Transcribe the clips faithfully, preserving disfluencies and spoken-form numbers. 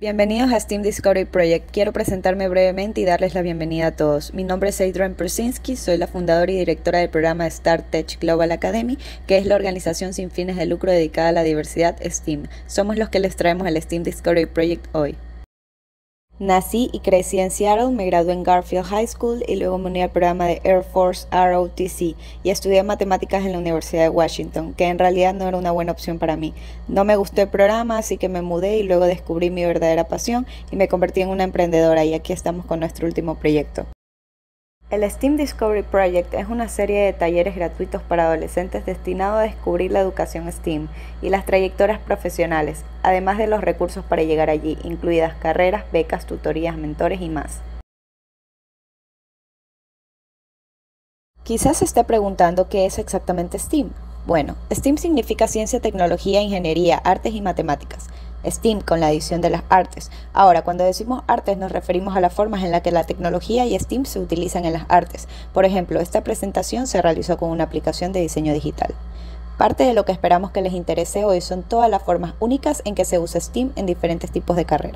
Bienvenidos a STEAM Discovery Project. Quiero presentarme brevemente y darles la bienvenida a todos. Mi nombre es Adrian Persinski, soy la fundadora y directora del programa StarTech Global Academy, que es la organización sin fines de lucro dedicada a la diversidad STEAM. Somos los que les traemos el STEAM Discovery Project hoy. Nací y crecí en Seattle, me gradué en Garfield High School y luego me uní al programa de Air Force R O T C y estudié matemáticas en la Universidad de Washington, que en realidad no era una buena opción para mí. No me gustó el programa, así que me mudé y luego descubrí mi verdadera pasión y me convertí en una emprendedora, y aquí estamos con nuestro último proyecto. El STEAM Discovery Project es una serie de talleres gratuitos para adolescentes destinado a descubrir la educación STEAM y las trayectorias profesionales, además de los recursos para llegar allí, incluidas carreras, becas, tutorías, mentores y más. Quizás se esté preguntando qué es exactamente STEAM. Bueno, STEAM significa ciencia, tecnología, ingeniería, artes y matemáticas. STEAM con la adición de las artes. Ahora, cuando decimos artes nos referimos a las formas en las que la tecnología y STEAM se utilizan en las artes. Por ejemplo, esta presentación se realizó con una aplicación de diseño digital. Parte de lo que esperamos que les interese hoy son todas las formas únicas en que se usa STEAM en diferentes tipos de carreras.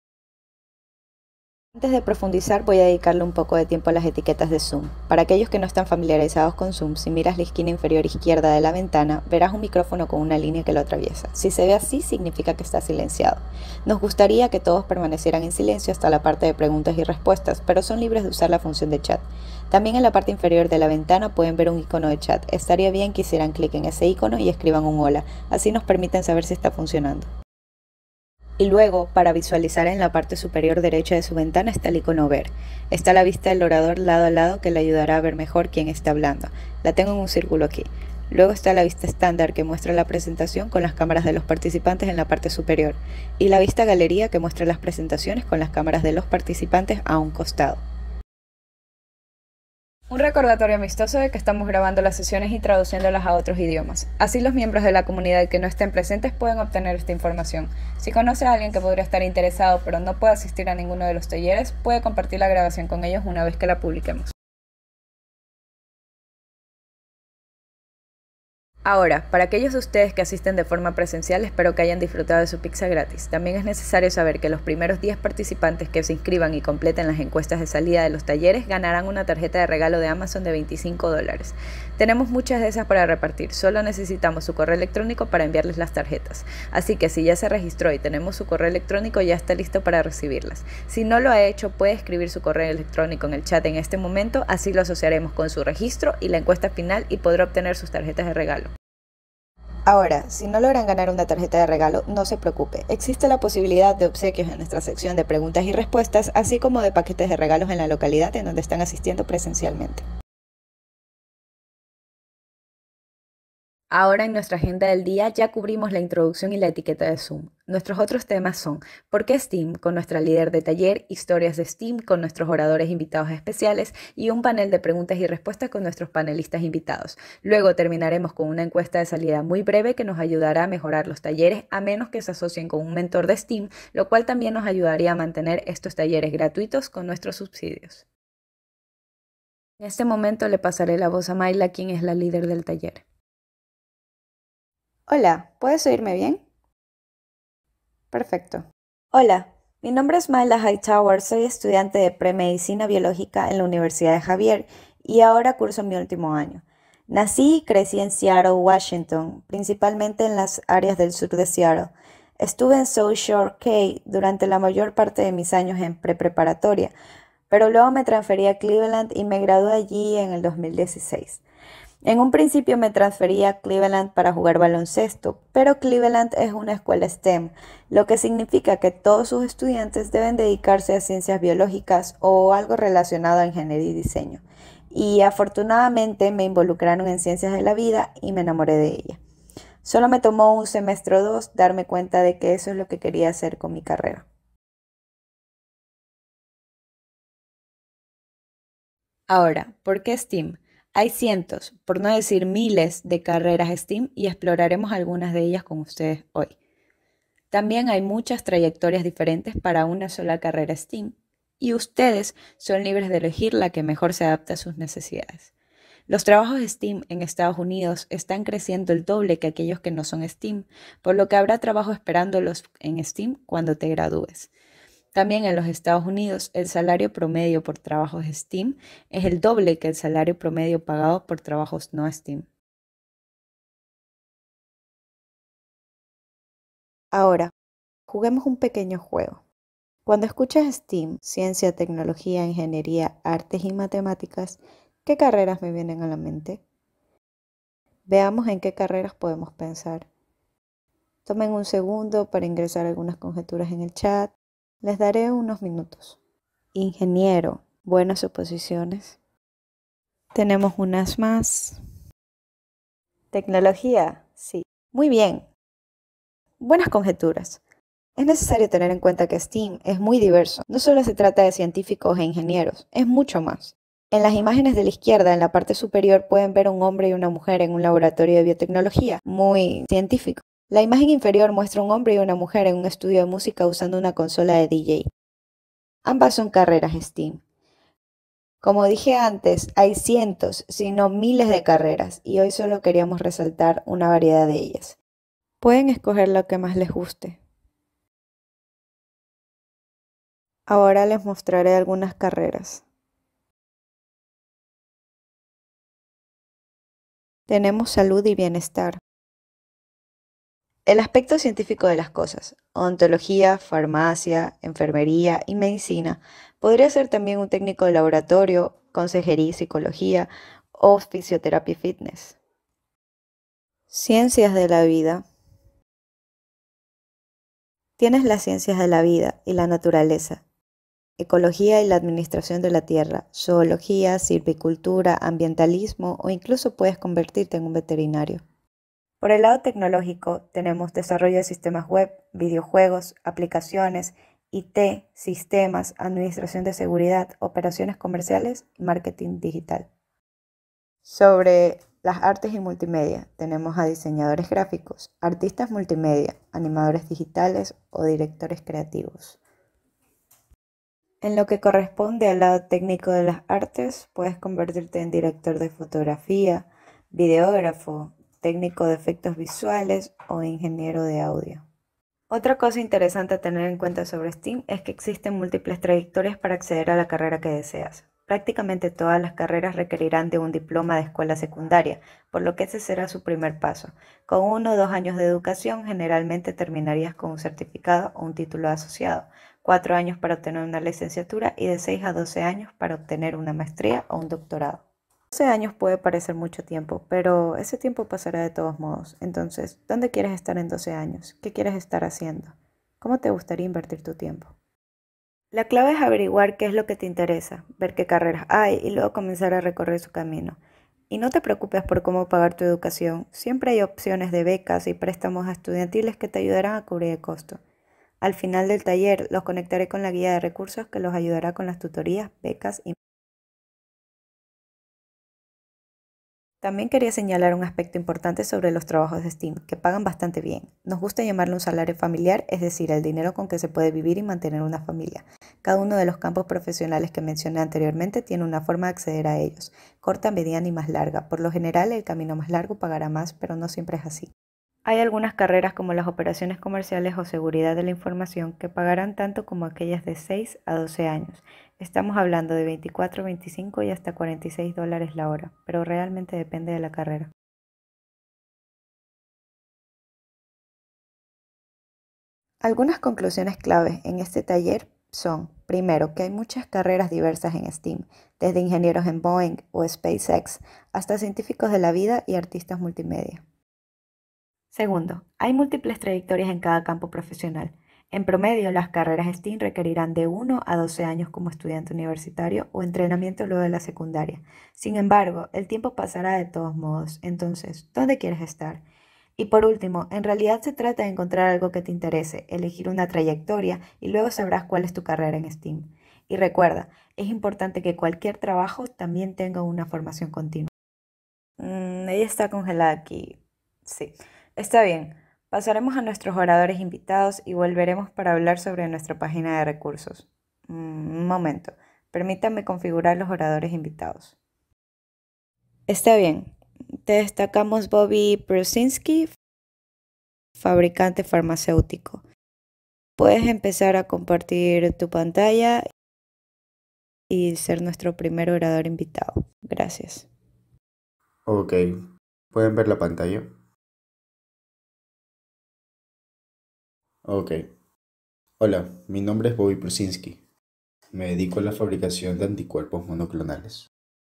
Antes de profundizar, voy a dedicarle un poco de tiempo a las etiquetas de Zoom. Para aquellos que no están familiarizados con Zoom, si miras la esquina inferior izquierda de la ventana, verás un micrófono con una línea que lo atraviesa. Si se ve así, significa que está silenciado. Nos gustaría que todos permanecieran en silencio hasta la parte de preguntas y respuestas, pero son libres de usar la función de chat. También en la parte inferior de la ventana pueden ver un icono de chat. Estaría bien que hicieran clic en ese icono y escriban un hola. Así nos permiten saber si está funcionando. Y luego, para visualizar, en la parte superior derecha de su ventana está el icono ver. Está la vista del orador lado a lado que le ayudará a ver mejor quién está hablando. La tengo en un círculo aquí. Luego está la vista estándar que muestra la presentación con las cámaras de los participantes en la parte superior. Y la vista galería que muestra las presentaciones con las cámaras de los participantes a un costado. Un recordatorio amistoso de que estamos grabando las sesiones y traduciéndolas a otros idiomas. Así los miembros de la comunidad que no estén presentes pueden obtener esta información. Si conoce a alguien que podría estar interesado pero no puede asistir a ninguno de los talleres, puede compartir la grabación con ellos una vez que la publiquemos. Ahora, para aquellos de ustedes que asisten de forma presencial, espero que hayan disfrutado de su pizza gratis. También es necesario saber que los primeros diez participantes que se inscriban y completen las encuestas de salida de los talleres ganarán una tarjeta de regalo de Amazon de veinticinco dólares. Tenemos muchas de esas para repartir, solo necesitamos su correo electrónico para enviarles las tarjetas. Así que si ya se registró y tenemos su correo electrónico, ya está listo para recibirlas. Si no lo ha hecho, puede escribir su correo electrónico en el chat en este momento, así lo asociaremos con su registro y la encuesta final y podrá obtener sus tarjetas de regalo. Ahora, si no logran ganar una tarjeta de regalo, no se preocupe. Existe la posibilidad de obsequios en nuestra sección de preguntas y respuestas, así como de paquetes de regalos en la localidad en donde están asistiendo presencialmente. Ahora en nuestra agenda del día ya cubrimos la introducción y la etiqueta de Zoom. Nuestros otros temas son ¿por qué STEAM? Con nuestra líder de taller, historias de STEAM con nuestros oradores invitados especiales y un panel de preguntas y respuestas con nuestros panelistas invitados. Luego terminaremos con una encuesta de salida muy breve que nos ayudará a mejorar los talleres a menos que se asocien con un mentor de STEAM, lo cual también nos ayudaría a mantener estos talleres gratuitos con nuestros subsidios. En este momento le pasaré la voz a Mayla, quien es la líder del taller. Hola, ¿puedes oírme bien? Perfecto. Hola, mi nombre es Mayla Hightower, soy estudiante de premedicina biológica en la Universidad de Xavier y ahora curso mi último año. Nací y crecí en Seattle, Washington, principalmente en las áreas del sur de Seattle. Estuve en South Shore K durante la mayor parte de mis años en prepreparatoria, pero luego me transferí a Cleveland y me gradué allí en el dos mil dieciséis. En un principio me transferí a Cleveland para jugar baloncesto, pero Cleveland es una escuela STEM, lo que significa que todos sus estudiantes deben dedicarse a ciencias biológicas o algo relacionado a ingeniería y diseño. Y afortunadamente me involucraron en ciencias de la vida y me enamoré de ella. Solo me tomó un semestre o dos darme cuenta de que eso es lo que quería hacer con mi carrera. Ahora, ¿por qué STEAM? Hay cientos, por no decir miles, de carreras STEAM y exploraremos algunas de ellas con ustedes hoy. También hay muchas trayectorias diferentes para una sola carrera STEAM y ustedes son libres de elegir la que mejor se adapte a sus necesidades. Los trabajos STEAM en Estados Unidos están creciendo el doble que aquellos que no son STEAM, por lo que habrá trabajo esperándolos en STEAM cuando te gradúes. También en los Estados Unidos, el salario promedio por trabajos STEAM es el doble que el salario promedio pagado por trabajos no STEAM. Ahora, juguemos un pequeño juego. Cuando escuchas STEAM, ciencia, tecnología, ingeniería, artes y matemáticas, ¿qué carreras me vienen a la mente? Veamos en qué carreras podemos pensar. Tomen un segundo para ingresar algunas conjeturas en el chat. Les daré unos minutos. Ingeniero, buenas suposiciones. Tenemos unas más. Tecnología, sí. Muy bien. Buenas conjeturas. Es necesario tener en cuenta que STEAM es muy diverso. No solo se trata de científicos e ingenieros, es mucho más. En las imágenes de la izquierda, en la parte superior, pueden ver a un hombre y una mujer en un laboratorio de biotecnología, muy científico. La imagen inferior muestra a un hombre y una mujer en un estudio de música usando una consola de D J. Ambas son carreras STEAM. Como dije antes, hay cientos, si no miles de carreras, y hoy solo queríamos resaltar una variedad de ellas. Pueden escoger lo que más les guste. Ahora les mostraré algunas carreras. Tenemos salud y bienestar. El aspecto científico de las cosas, odontología, farmacia, enfermería y medicina, podría ser también un técnico de laboratorio, consejería y psicología o fisioterapia y fitness. Ciencias de la vida. Tienes las ciencias de la vida y la naturaleza, ecología y la administración de la tierra, zoología, silvicultura, ambientalismo o incluso puedes convertirte en un veterinario. Por el lado tecnológico tenemos desarrollo de sistemas web, videojuegos, aplicaciones, I T, sistemas, administración de seguridad, operaciones comerciales y marketing digital. Sobre las artes y multimedia tenemos a diseñadores gráficos, artistas multimedia, animadores digitales o directores creativos. En lo que corresponde al lado técnico de las artes, puedes convertirte en director de fotografía, videógrafo, técnico de efectos visuales o ingeniero de audio. Otra cosa interesante a tener en cuenta sobre STEAM es que existen múltiples trayectorias para acceder a la carrera que deseas. Prácticamente todas las carreras requerirán de un diploma de escuela secundaria, por lo que ese será su primer paso. Con uno o dos años de educación, generalmente terminarías con un certificado o un título asociado, cuatro años para obtener una licenciatura y de seis a doce años para obtener una maestría o un doctorado. doce años puede parecer mucho tiempo, pero ese tiempo pasará de todos modos. Entonces, ¿dónde quieres estar en doce años? ¿Qué quieres estar haciendo? ¿Cómo te gustaría invertir tu tiempo? La clave es averiguar qué es lo que te interesa, ver qué carreras hay y luego comenzar a recorrer su camino. Y no te preocupes por cómo pagar tu educación. Siempre hay opciones de becas y préstamos estudiantiles que te ayudarán a cubrir el costo. Al final del taller los conectaré con la guía de recursos que los ayudará con las tutorías, becas y También quería señalar un aspecto importante sobre los trabajos de STEAM, que pagan bastante bien. Nos gusta llamarlo un salario familiar, es decir, el dinero con que se puede vivir y mantener una familia. Cada uno de los campos profesionales que mencioné anteriormente tiene una forma de acceder a ellos, corta, mediana y más larga. Por lo general, el camino más largo pagará más, pero no siempre es así. Hay algunas carreras como las operaciones comerciales o seguridad de la información que pagarán tanto como aquellas de seis a doce años. Estamos hablando de veinticuatro, veinticinco y hasta cuarenta y seis dólares la hora, pero realmente depende de la carrera. Algunas conclusiones claves en este taller son, primero, que hay muchas carreras diversas en STEAM, desde ingenieros en Boeing o SpaceX hasta científicos de la vida y artistas multimedia. Segundo, hay múltiples trayectorias en cada campo profesional. En promedio, las carreras STEAM requerirán de uno a doce años como estudiante universitario o entrenamiento luego de la secundaria. Sin embargo, el tiempo pasará de todos modos. Entonces, ¿dónde quieres estar? Y por último, en realidad se trata de encontrar algo que te interese, elegir una trayectoria y luego sabrás cuál es tu carrera en STEAM. Y recuerda, es importante que cualquier trabajo también tenga una formación continua. Mm, ella está congelada aquí. Sí, está bien. Pasaremos a nuestros oradores invitados y volveremos para hablar sobre nuestra página de recursos. Mm, un momento. Permítanme configurar los oradores invitados. Está bien. Te destacamos Bobby Prusinski, fabricante farmacéutico. Puedes empezar a compartir tu pantalla y ser nuestro primer orador invitado. Gracias. Ok, ¿pueden ver la pantalla? Ok. Hola, mi nombre es Bobby Prusinski. Me dedico a la fabricación de anticuerpos monoclonales.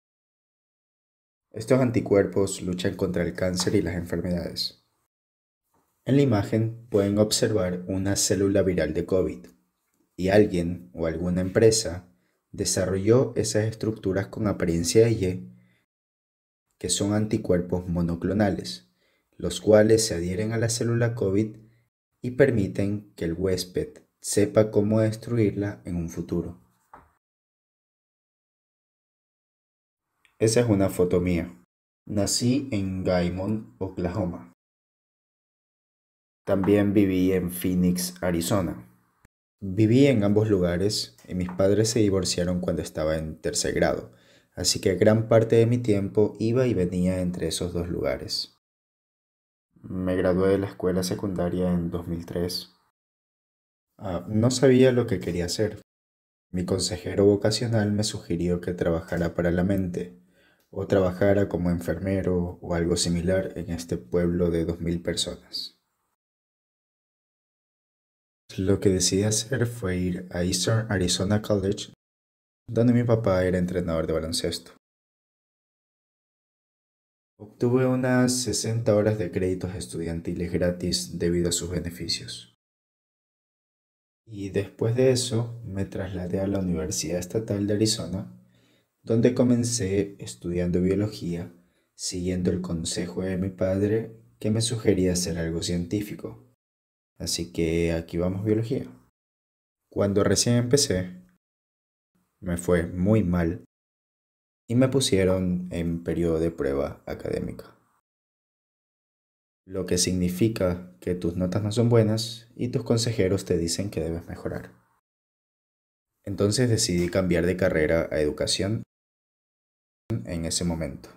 Estos anticuerpos luchan contra el cáncer y las enfermedades. En la imagen pueden observar una célula viral de COVID y alguien o alguna empresa desarrolló esas estructuras con apariencia de Y que son anticuerpos monoclonales, los cuales se adhieren a la célula COVID y permiten que el huésped sepa cómo destruirla en un futuro. Esa es una foto mía. Nací en Gaymon, Oklahoma. También viví en Phoenix, Arizona. Viví en ambos lugares y mis padres se divorciaron cuando estaba en tercer grado, así que gran parte de mi tiempo iba y venía entre esos dos lugares. Me gradué de la escuela secundaria en dos mil tres. Ah, no sabía lo que quería hacer. Mi consejero vocacional me sugirió que trabajara para la mente o trabajara como enfermero o algo similar en este pueblo de dos mil personas. Lo que decidí hacer fue ir a Eastern Arizona College, donde mi papá era entrenador de baloncesto. Obtuve unas sesenta horas de créditos estudiantiles gratis debido a sus beneficios. Y después de eso me trasladé a la Universidad Estatal de Arizona, donde comencé estudiando biología, siguiendo el consejo de mi padre que me sugería hacer algo científico. Así que aquí vamos biología. Cuando recién empecé, me fue muy mal y me pusieron en periodo de prueba académica, lo que significa que tus notas no son buenas y tus consejeros te dicen que debes mejorar. Entonces decidí cambiar de carrera a educación en ese momento.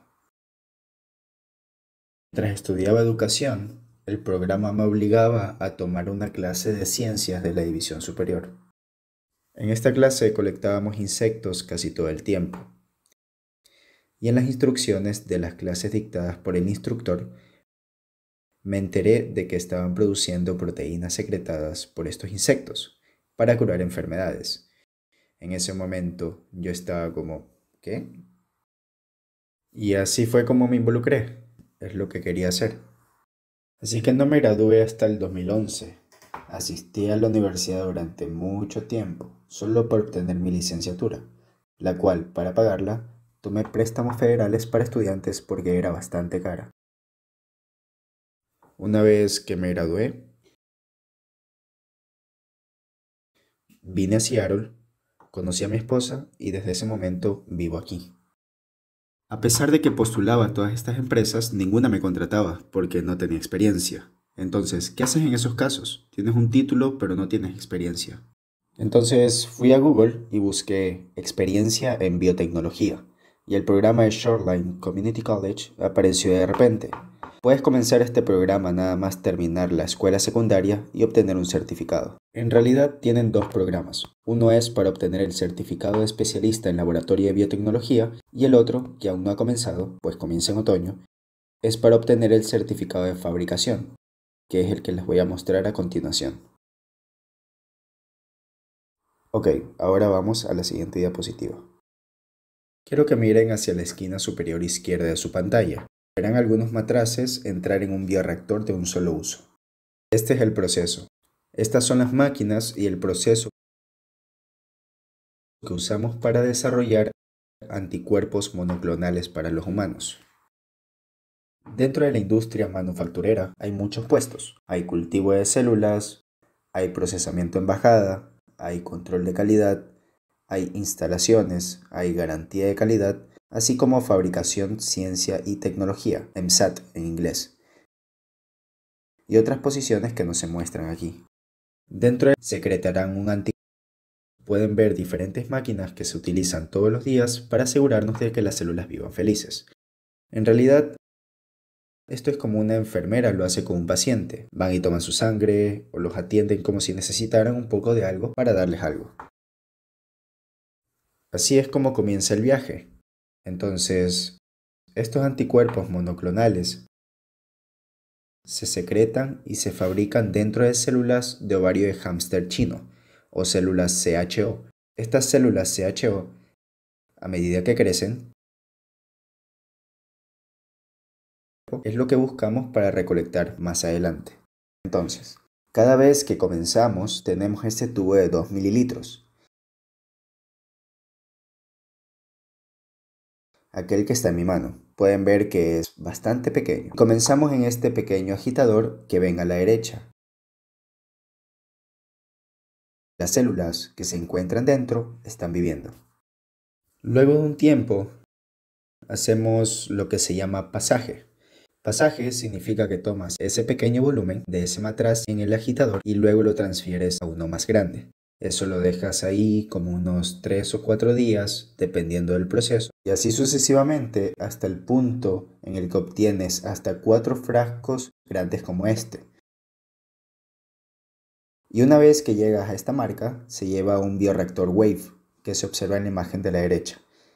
Mientras estudiaba educación, el programa me obligaba a tomar una clase de ciencias de la división superior. En esta clase colectábamos insectos casi todo el tiempo, y en las instrucciones de las clases dictadas por el instructor, me enteré de que estaban produciendo proteínas secretadas por estos insectos para curar enfermedades. En ese momento yo estaba como, ¿qué? Y así fue como me involucré, es lo que quería hacer. Así que no me gradué hasta el dos mil once. Asistí a la universidad durante mucho tiempo, solo para obtener mi licenciatura, la cual, para pagarla, tomé préstamos federales para estudiantes porque era bastante cara. Una vez que me gradué, vine a Seattle, conocí a mi esposa y desde ese momento vivo aquí. A pesar de que postulaba a todas estas empresas, ninguna me contrataba porque no tenía experiencia. Entonces, ¿qué haces en esos casos? Tienes un título, pero no tienes experiencia. Entonces fui a Google y busqué experiencia en biotecnología y el programa de Shoreline Community College apareció de repente. Puedes comenzar este programa nada más terminar la escuela secundaria y obtener un certificado. En realidad tienen dos programas. Uno es para obtener el certificado de especialista en laboratorio de biotecnología y el otro, que aún no ha comenzado, pues comienza en otoño, es para obtener el certificado de fabricación, que es el que les voy a mostrar a continuación. Ok, ahora vamos a la siguiente diapositiva. Quiero que miren hacia la esquina superior izquierda de su pantalla. Verán algunos matraces entrar en un bioreactor de un solo uso. Este es el proceso. Estas son las máquinas y el proceso que usamos para desarrollar anticuerpos monoclonales para los humanos. Dentro de la industria manufacturera hay muchos puestos. Hay cultivo de células, hay procesamiento en bajada, hay control de calidad, hay instalaciones, hay garantía de calidad, así como fabricación, ciencia y tecnología, M S A T en inglés, y otras posiciones que no se muestran aquí. Dentro de se crearán un anticuerpo. Pueden ver diferentes máquinas que se utilizan todos los días para asegurarnos de que las células vivan felices. En realidad, esto es como una enfermera lo hace con un paciente. Van y toman su sangre o los atienden como si necesitaran un poco de algo para darles algo. Así es como comienza el viaje. Entonces, estos anticuerpos monoclonales se secretan y se fabrican dentro de células de ovario de hámster chino o células C H O. Estas células C H O, a medida que crecen, es lo que buscamos para recolectar más adelante. Entonces, cada vez que comenzamos tenemos este tubo de dos mililitros. Aquel que está en mi mano. Pueden ver que es bastante pequeño. Comenzamos en este pequeño agitador que ven a la derecha. Las células que se encuentran dentro están viviendo. Luego de un tiempo, hacemos lo que se llama pasaje. Pasaje significa que tomas ese pequeño volumen de ese matraz en el agitador y luego lo transfieres a uno más grande. Eso lo dejas ahí como unos tres o cuatro días, dependiendo del proceso. Y así sucesivamente hasta el punto en el que obtienes hasta cuatro frascos grandes como este. Y una vez que llegas a esta marca, se lleva a un bioreactor Wave, que se observa en la imagen de la derecha.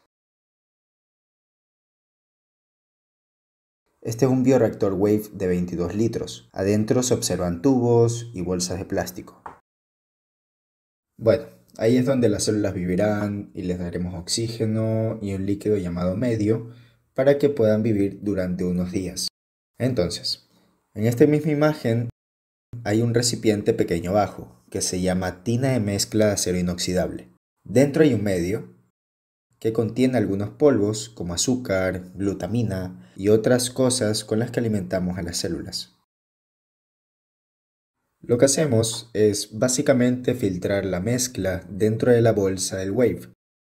Este es un bioreactor Wave de veintidós litros. Adentro se observan tubos y bolsas de plástico. Bueno, ahí es donde las células vivirán y les daremos oxígeno y un líquido llamado medio para que puedan vivir durante unos días. Entonces, en esta misma imagen hay un recipiente pequeño abajo que se llama tina de mezcla de acero inoxidable. Dentro hay un medio que contiene algunos polvos como azúcar, glutamina y otras cosas con las que alimentamos a las células. Lo que hacemos es básicamente filtrar la mezcla dentro de la bolsa del Wave.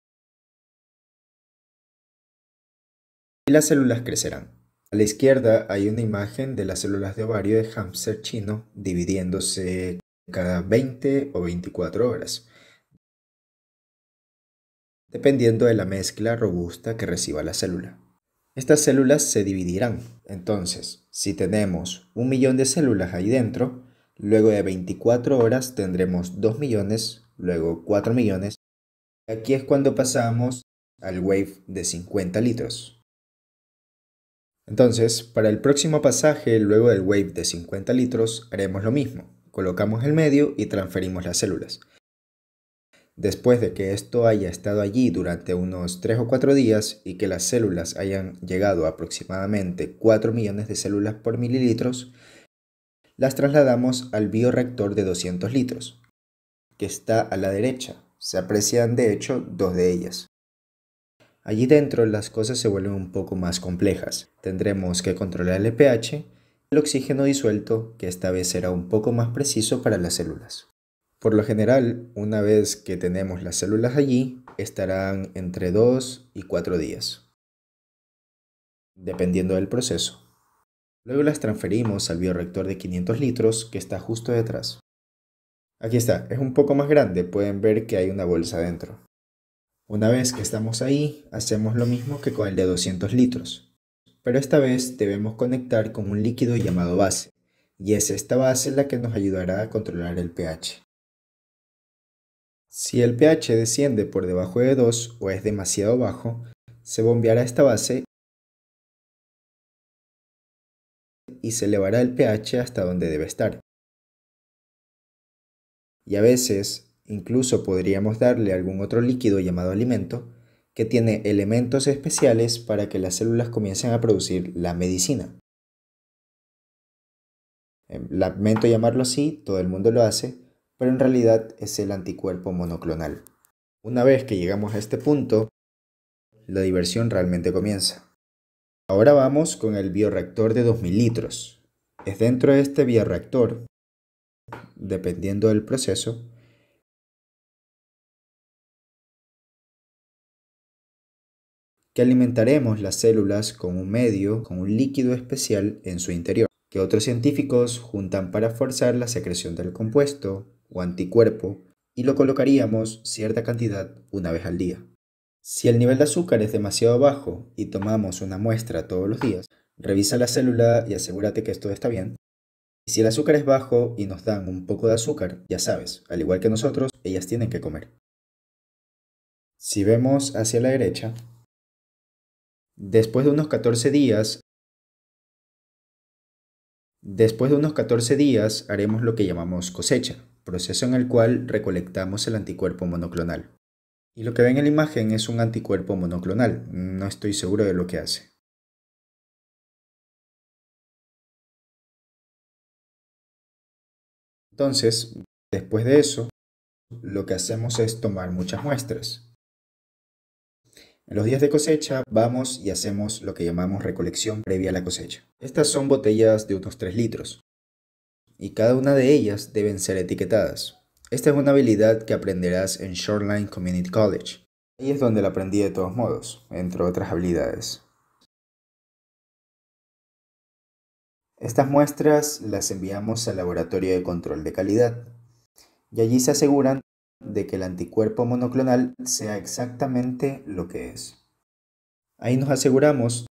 Y las células crecerán. A la izquierda hay una imagen de las células de ovario de hámster chino dividiéndose cada veinte o veinticuatro horas, dependiendo de la mezcla robusta que reciba la célula. Estas células se dividirán. Entonces, si tenemos un millón de células ahí dentro, luego de veinticuatro horas tendremos dos millones, luego cuatro millones. Aquí es cuando pasamos al Wave de cincuenta litros. Entonces, para el próximo pasaje, luego del Wave de cincuenta litros, haremos lo mismo. Colocamos el medio y transferimos las células. Después de que esto haya estado allí durante unos tres o cuatro días y que las células hayan llegado a aproximadamente cuatro millones de células por mililitros, las trasladamos al bioreactor de doscientos litros, que está a la derecha. Se aprecian de hecho dos de ellas. Allí dentro las cosas se vuelven un poco más complejas. Tendremos que controlar el pH y el oxígeno disuelto, que esta vez será un poco más preciso para las células. Por lo general, una vez que tenemos las células allí, estarán entre dos y cuatro días, dependiendo del proceso. Luego las transferimos al bioreactor de quinientos litros que está justo detrás. Aquí está, es un poco más grande, pueden ver que hay una bolsa dentro. Una vez que estamos ahí, hacemos lo mismo que con el de doscientos litros, pero esta vez debemos conectar con un líquido llamado base, y es esta base la que nos ayudará a controlar el pH. Si el pH desciende por debajo de dos o es demasiado bajo, se bombeará esta base y se elevará el pH hasta donde debe estar. Y a veces, incluso podríamos darle algún otro líquido llamado alimento, que tiene elementos especiales para que las células comiencen a producir la medicina. Lamento llamarlo así, todo el mundo lo hace, pero en realidad es el anticuerpo monoclonal. Una vez que llegamos a este punto, la diversión realmente comienza. Ahora vamos con el bioreactor de dos mil litros. Es dentro de este bioreactor, dependiendo del proceso, que alimentaremos las células con un medio, con un líquido especial en su interior, que otros científicos juntan para forzar la secreción del compuesto o anticuerpo y lo colocaríamos cierta cantidad una vez al día. Si el nivel de azúcar es demasiado bajo y tomamos una muestra todos los días, revisa la célula y asegúrate que todo está bien. Y si el azúcar es bajo y nos dan un poco de azúcar, ya sabes, al igual que nosotros, ellas tienen que comer. Si vemos hacia la derecha, después de unos catorce días, después de unos catorce días haremos lo que llamamos cosecha, proceso en el cual recolectamos el anticuerpo monoclonal. Y lo que ven en la imagen es un anticuerpo monoclonal, no estoy seguro de lo que hace. Entonces, después de eso, lo que hacemos es tomar muchas muestras. En los días de cosecha vamos y hacemos lo que llamamos recolección previa a la cosecha. Estas son botellas de unos tres litros y cada una de ellas deben ser etiquetadas. Esta es una habilidad que aprenderás en Shoreline Community College. Ahí es donde la aprendí de todos modos, entre otras habilidades. Estas muestras las enviamos al laboratorio de control de calidad y allí se aseguran de que el anticuerpo monoclonal sea exactamente lo que es. Ahí nos aseguramos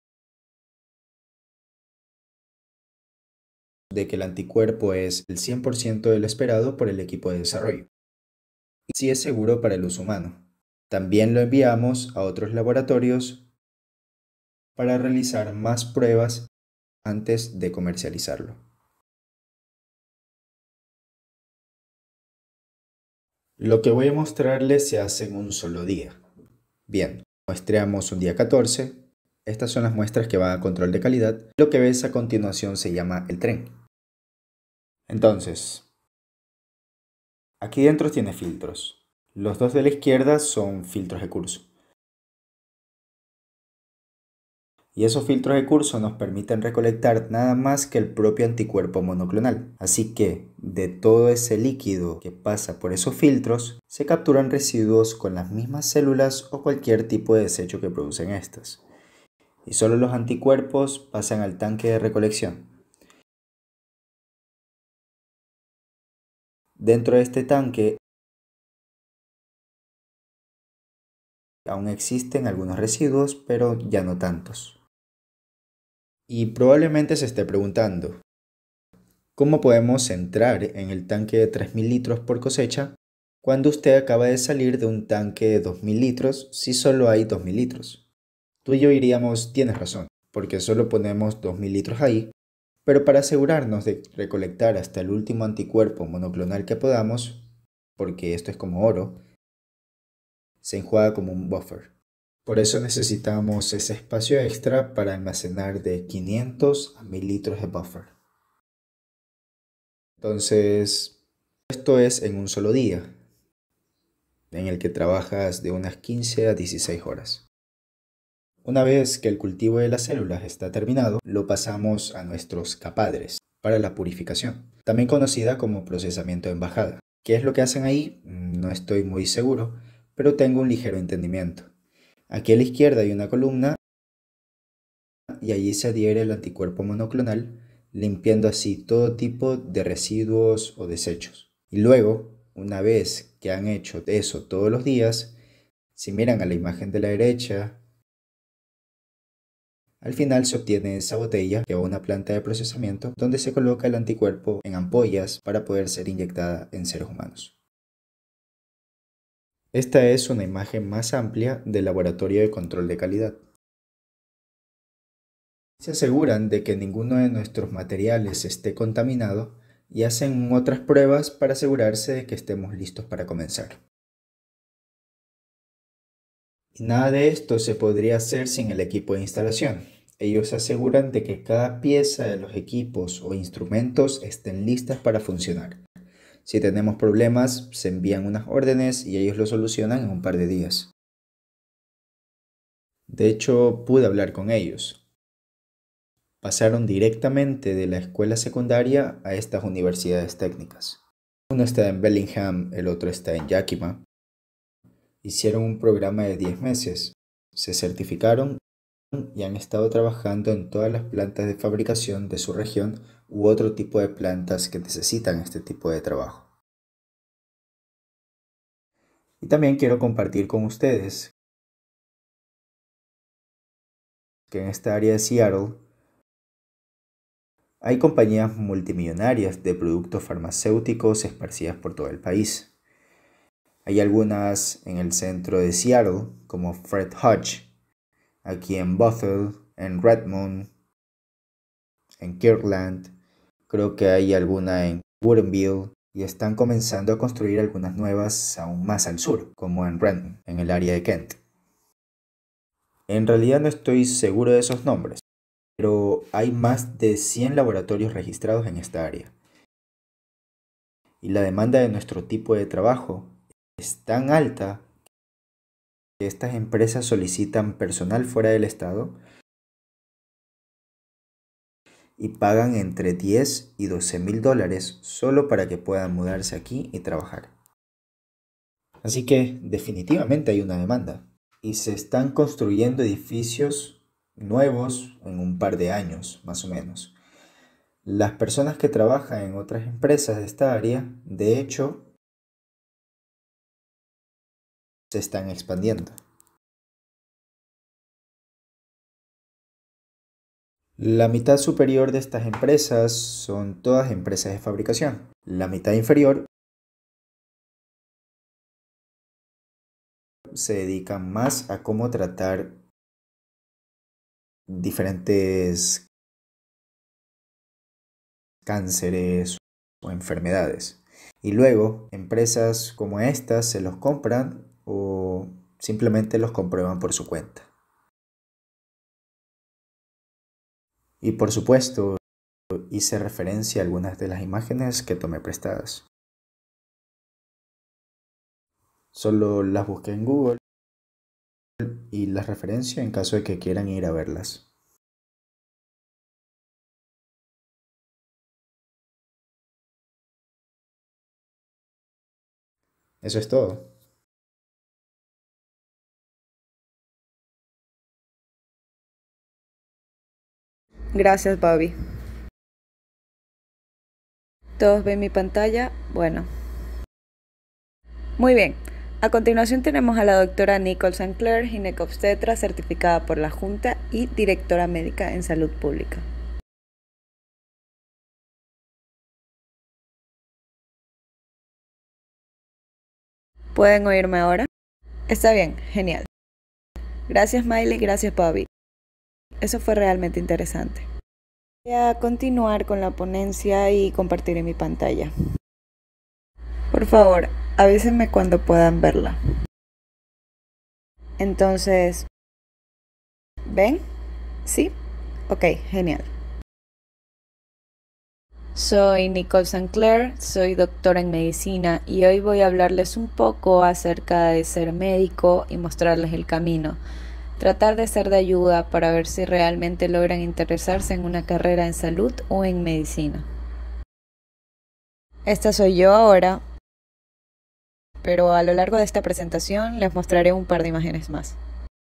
de que el anticuerpo es el cien por ciento de lo esperado por el equipo de desarrollo y si es seguro para el uso humano. También lo enviamos a otros laboratorios para realizar más pruebas antes de comercializarlo. Lo que voy a mostrarles se hace en un solo día. Bien, muestreamos un día catorce. Estas son las muestras que van a control de calidad. Lo que ves a continuación se llama el tren. Entonces, aquí dentro tiene filtros. Los dos de la izquierda son filtros de curso. Y esos filtros de curso nos permiten recolectar nada más que el propio anticuerpo monoclonal. Así que de todo ese líquido que pasa por esos filtros, se capturan residuos con las mismas células o cualquier tipo de desecho que producen estas. Y solo los anticuerpos pasan al tanque de recolección. Dentro de este tanque aún existen algunos residuos, pero ya no tantos. Y probablemente se esté preguntando, ¿cómo podemos entrar en el tanque de tres mil litros por cosecha cuando usted acaba de salir de un tanque de dos mil litros si solo hay dos mil litros? Tú y yo diríamos, tienes razón, porque solo ponemos dos mil litros ahí, pero para asegurarnos de recolectar hasta el último anticuerpo monoclonal que podamos, porque esto es como oro, se enjuaga como un buffer. Por eso necesitamos ese espacio extra para almacenar de quinientos a mil litros de buffer. Entonces, esto es en un solo día, en el que trabajas de unas quince a dieciséis horas. Una vez que el cultivo de las células está terminado, lo pasamos a nuestros capadres para la purificación, también conocida como procesamiento en bajada. ¿Qué es lo que hacen ahí? No estoy muy seguro, pero tengo un ligero entendimiento. Aquí a la izquierda hay una columna y allí se adhiere el anticuerpo monoclonal, limpiando así todo tipo de residuos o desechos. Y luego, una vez que han hecho eso todos los días, si miran a la imagen de la derecha, al final se obtiene esa botella que va a una planta de procesamiento donde se coloca el anticuerpo en ampollas para poder ser inyectada en seres humanos. Esta es una imagen más amplia del laboratorio de control de calidad. Se aseguran de que ninguno de nuestros materiales esté contaminado y hacen otras pruebas para asegurarse de que estemos listos para comenzar. Y nada de esto se podría hacer sin el equipo de instalación. Ellos se aseguran de que cada pieza de los equipos o instrumentos estén listas para funcionar. Si tenemos problemas, se envían unas órdenes y ellos lo solucionan en un par de días. De hecho, pude hablar con ellos. Pasaron directamente de la escuela secundaria a estas universidades técnicas. Uno está en Bellingham, el otro está en Yakima. Hicieron un programa de diez meses, se certificaron y han estado trabajando en todas las plantas de fabricación de su región u otro tipo de plantas que necesitan este tipo de trabajo. Y también quiero compartir con ustedes que en esta área de Seattle hay compañías multimillonarias de productos farmacéuticos esparcidas por todo el país. Hay algunas en el centro de Seattle, como Fred Hutch, aquí en Bothell, en Redmond, en Kirkland, creo que hay alguna en Woodinville, y están comenzando a construir algunas nuevas aún más al sur, como en Renton, en el área de Kent. En realidad no estoy seguro de esos nombres, pero hay más de cien laboratorios registrados en esta área. Y la demanda de nuestro tipo de trabajo es tan alta que estas empresas solicitan personal fuera del estado y pagan entre diez y doce mil dólares solo para que puedan mudarse aquí y trabajar. Así que definitivamente hay una demanda y se están construyendo edificios nuevos en un par de años más o menos. Las personas que trabajan en otras empresas de esta área, de hecho, se están expandiendo. La mitad superior de estas empresas son todas empresas de fabricación. La mitad inferior se dedican más a cómo tratar diferentes cánceres o enfermedades. Y luego, empresas como estas se los compran o simplemente los comprueban por su cuenta. Y por supuesto, hice referencia a algunas de las imágenes que tomé prestadas. Solo las busqué en Google y las referencio en caso de que quieran ir a verlas. Eso es todo. Gracias, Bobby. ¿Todos ven mi pantalla? Bueno. Muy bien. A continuación tenemos a la doctora Nicole Saint Clair, ginecobstetra certificada por la Junta y directora médica en salud pública. ¿Pueden oírme ahora? Está bien, genial. Gracias, Miley, gracias, Bobby. Eso fue realmente interesante. Voy a continuar con la ponencia y compartiré mi pantalla. Por favor, avísenme cuando puedan verla. Entonces, ¿ven? ¿Sí? Ok, genial. Soy Nicole Saint Clair, soy doctora en medicina y hoy voy a hablarles un poco acerca de ser médico y mostrarles el camino. Tratar de ser de ayuda para ver si realmente logran interesarse en una carrera en salud o en medicina. Esta soy yo ahora, pero a lo largo de esta presentación les mostraré un par de imágenes más.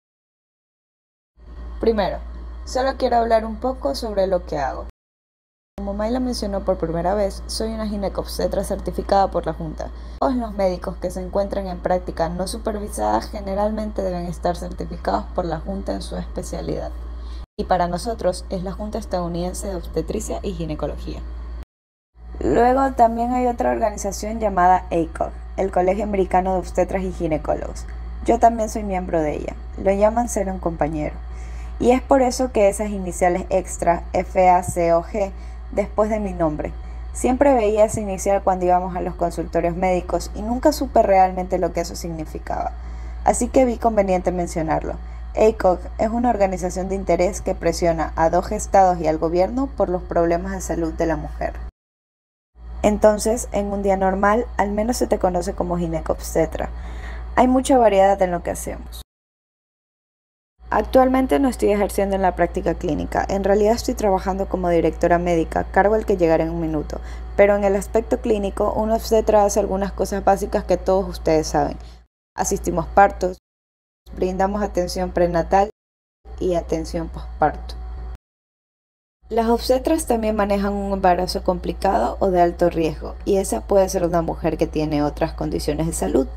Primero, solo quiero hablar un poco sobre lo que hago. Como Mayla mencionó por primera vez, soy una ginecobstetra certificada por la Junta. Todos los médicos que se encuentran en práctica no supervisada generalmente deben estar certificados por la Junta en su especialidad. Y para nosotros es la Junta Estadounidense de Obstetricia y Ginecología. Luego también hay otra organización llamada A C O G, el Colegio Americano de Obstetras y Ginecólogos. Yo también soy miembro de ella. Lo llaman ser un compañero. Y es por eso que esas iniciales extra, F A C O G, después de mi nombre. Siempre veía esa inicial cuando íbamos a los consultorios médicos y nunca supe realmente lo que eso significaba. Así que vi conveniente mencionarlo. A C O G es una organización de interés que presiona a dos estados y al gobierno por los problemas de salud de la mujer. Entonces, en un día normal, al menos se te conoce como ginecobstetra. Hay mucha variedad en lo que hacemos. Actualmente no estoy ejerciendo en la práctica clínica, en realidad estoy trabajando como directora médica, cargo al que llegaré en un minuto, pero en el aspecto clínico, un obstetra hace algunas cosas básicas que todos ustedes saben. Asistimos partos, brindamos atención prenatal y atención posparto. Las obstetras también manejan un embarazo complicado o de alto riesgo, y esa puede ser una mujer que tiene otras condiciones de salud,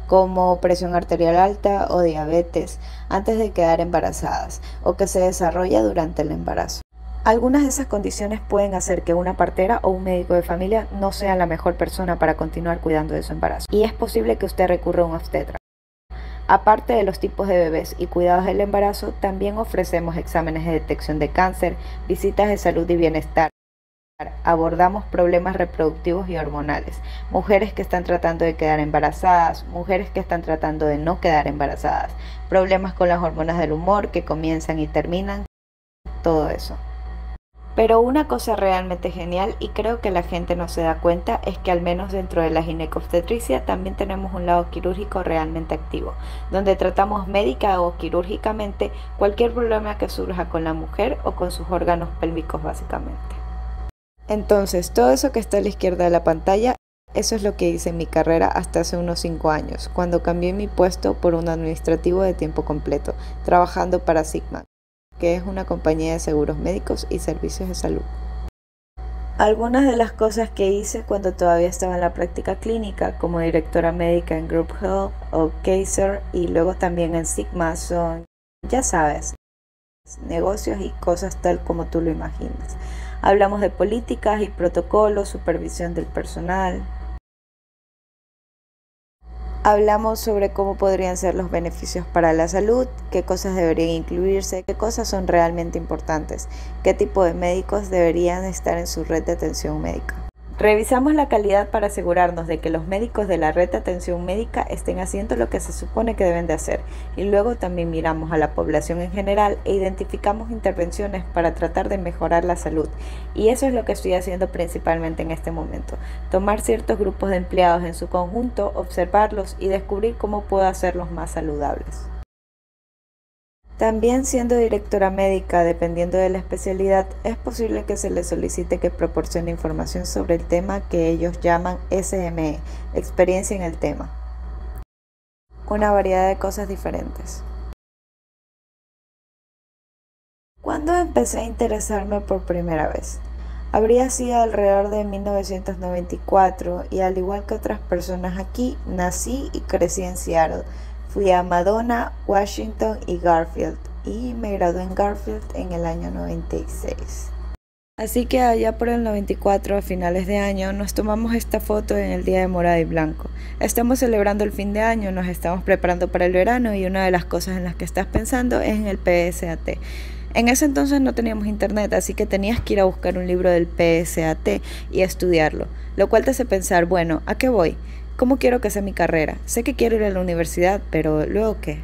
como presión arterial alta o diabetes, antes de quedar embarazadas o que se desarrolla durante el embarazo. Algunas de esas condiciones pueden hacer que una partera o un médico de familia no sea la mejor persona para continuar cuidando de su embarazo, y es posible que usted recurra a un obstetra. Aparte de los tipos de bebés y cuidados del embarazo, también ofrecemos exámenes de detección de cáncer, visitas de salud y bienestar. Abordamos problemas reproductivos y hormonales, mujeres que están tratando de quedar embarazadas, mujeres que están tratando de no quedar embarazadas, problemas con las hormonas del humor que comienzan y terminan, todo eso. Pero una cosa realmente genial, y creo que la gente no se da cuenta, es que al menos dentro de la ginecobstetricia también tenemos un lado quirúrgico realmente activo, donde tratamos médica o quirúrgicamente cualquier problema que surja con la mujer o con sus órganos pélvicos básicamente. Entonces, todo eso que está a la izquierda de la pantalla, eso es lo que hice en mi carrera hasta hace unos cinco años, cuando cambié mi puesto por un administrativo de tiempo completo, trabajando para Sigma, que es una compañía de seguros médicos y servicios de salud. Algunas de las cosas que hice cuando todavía estaba en la práctica clínica como directora médica en Group Health o Kaiser y luego también en Sigma son, ya sabes, negocios y cosas tal como tú lo imaginas. Hablamos de políticas y protocolos, supervisión del personal. Hablamos sobre cómo podrían ser los beneficios para la salud, qué cosas deberían incluirse, qué cosas son realmente importantes, qué tipo de médicos deberían estar en su red de atención médica. Revisamos la calidad para asegurarnos de que los médicos de la red de atención médica estén haciendo lo que se supone que deben de hacer, y luego también miramos a la población en general e identificamos intervenciones para tratar de mejorar la salud, y eso es lo que estoy haciendo principalmente en este momento, tomar ciertos grupos de empleados en su conjunto, observarlos y descubrir cómo puedo hacerlos más saludables. También siendo directora médica, dependiendo de la especialidad, es posible que se les solicite que proporcione información sobre el tema que ellos llaman S M E, experiencia en el tema. Una variedad de cosas diferentes. ¿Cuándo empecé a interesarme por primera vez? Habría sido alrededor de mil novecientos noventa y cuatro y al igual que otras personas aquí, nací y crecí en Seattle. Fui a Madonna, Washington y Garfield, y me gradué en Garfield en el año noventa y seis. Así que allá por el noventa y cuatro, a finales de año, nos tomamos esta foto en el día de morado y blanco. Estamos celebrando el fin de año, nos estamos preparando para el verano y una de las cosas en las que estás pensando es en el P S A T. En ese entonces no teníamos internet, así que tenías que ir a buscar un libro del P S A T y estudiarlo, lo cual te hace pensar, bueno, ¿a qué voy? ¿Cómo quiero que sea mi carrera? Sé que quiero ir a la universidad, pero ¿luego qué?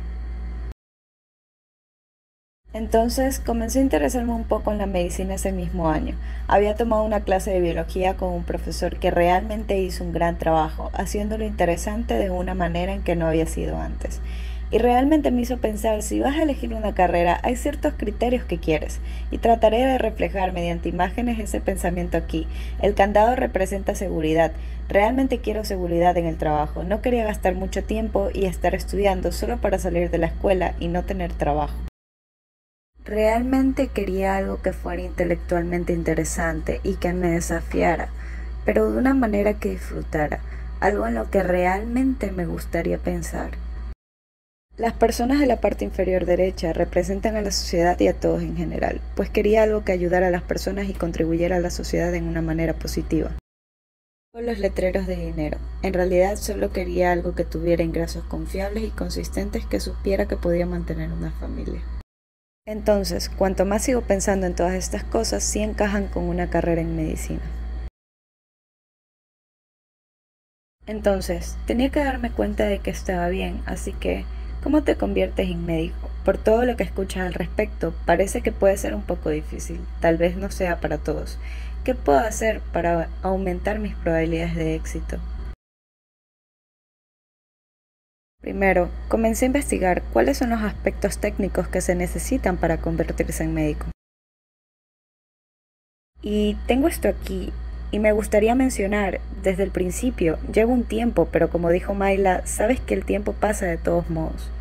Entonces comencé a interesarme un poco en la medicina ese mismo año. Había tomado una clase de biología con un profesor que realmente hizo un gran trabajo, haciéndolo interesante de una manera en que no había sido antes. Y realmente me hizo pensar, si vas a elegir una carrera, hay ciertos criterios que quieres, y trataré de reflejar mediante imágenes ese pensamiento aquí. El candado representa seguridad. Realmente quiero seguridad en el trabajo. No quería gastar mucho tiempo y estar estudiando solo para salir de la escuela y no tener trabajo. Realmente quería algo que fuera intelectualmente interesante y que me desafiara, pero de una manera que disfrutara, algo en lo que realmente me gustaría pensar. Las personas de la parte inferior derecha representan a la sociedad y a todos en general, pues quería algo que ayudara a las personas y contribuyera a la sociedad en una manera positiva. Con los letreros de dinero. En realidad solo quería algo que tuviera ingresos confiables y consistentes que supiera que podía mantener una familia. Entonces, cuanto más sigo pensando en todas estas cosas, sí encajan con una carrera en medicina. Entonces, tenía que darme cuenta de que estaba bien, así que, ¿cómo te conviertes en médico? Por todo lo que escuchas al respecto, parece que puede ser un poco difícil, tal vez no sea para todos. ¿Qué puedo hacer para aumentar mis probabilidades de éxito? Primero, comencé a investigar cuáles son los aspectos técnicos que se necesitan para convertirse en médico. Y tengo esto aquí, y me gustaría mencionar, desde el principio, llevo un tiempo, pero como dijo Mayla, sabes que el tiempo pasa de todos modos.